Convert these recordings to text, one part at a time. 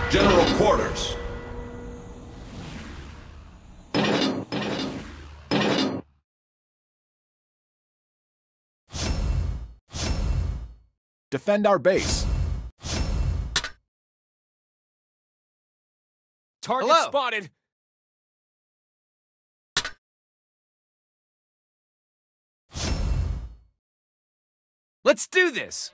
General quarters. Defend our base. Target Hello. spotted. Let's do this.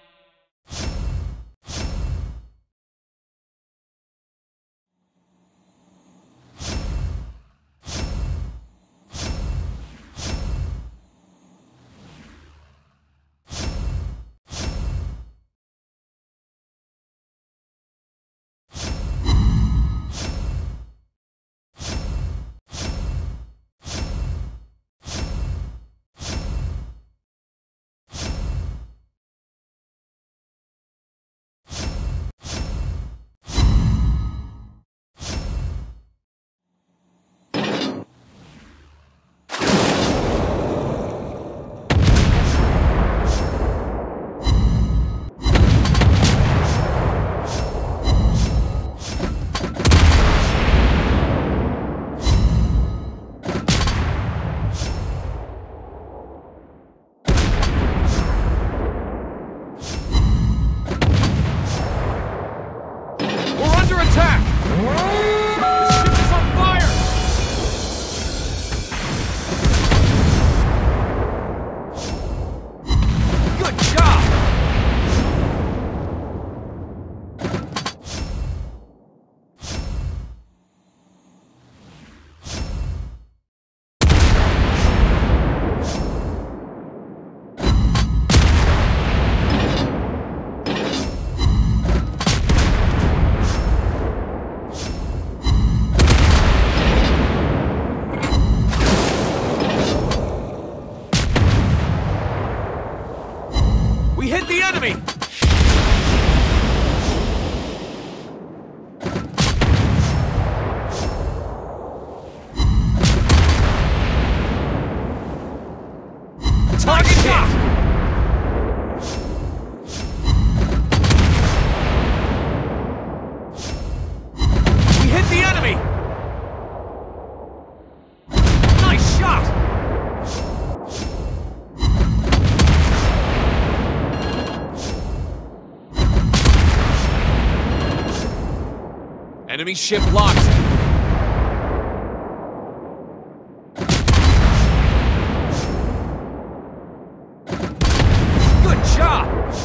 We hit the enemy! Target shot! We hit the enemy! Nice shot! Enemy ship locked. Good job!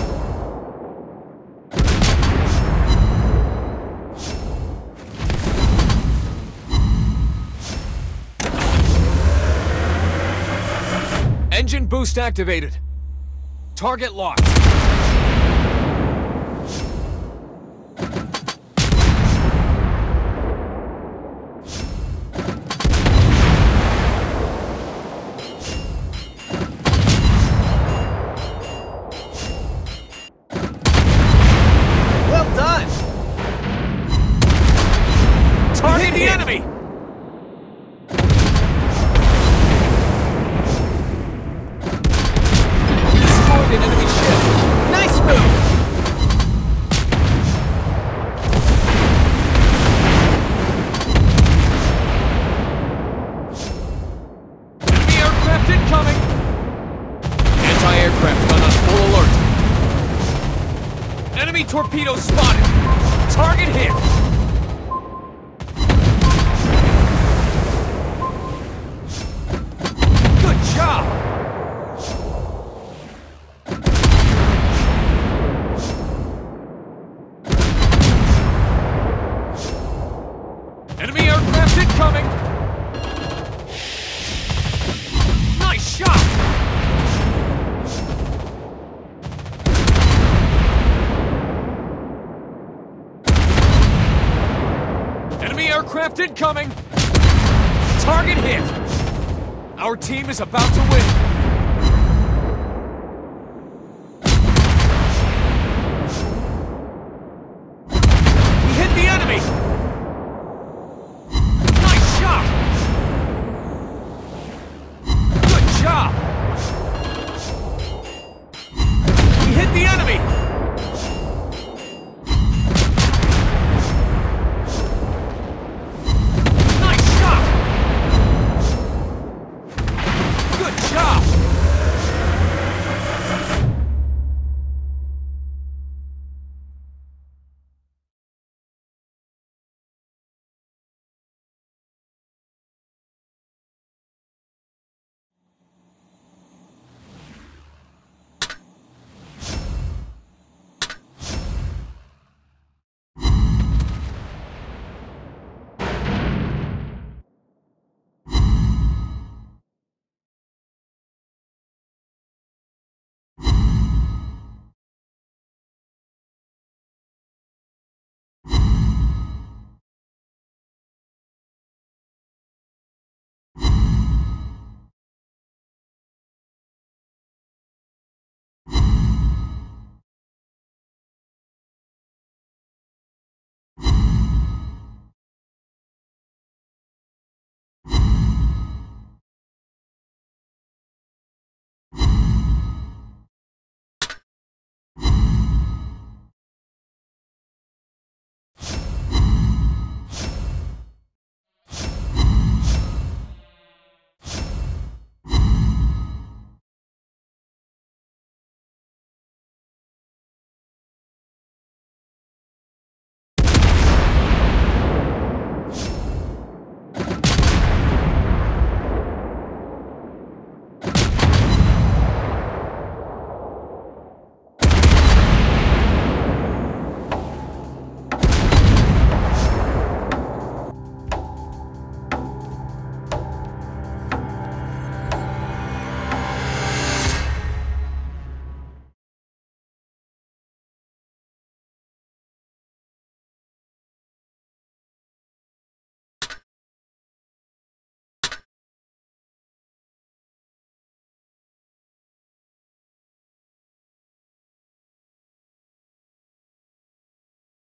Engine boost activated. Target locked. Target the enemy! Destroyed an enemy ship. Nice move! Enemy aircraft incoming! Anti-aircraft gun on full alert. Enemy torpedo spotted. Target hit. Good job! Enemy aircraft incoming! Nice shot! Enemy aircraft incoming! Target hit! Our team is about to win!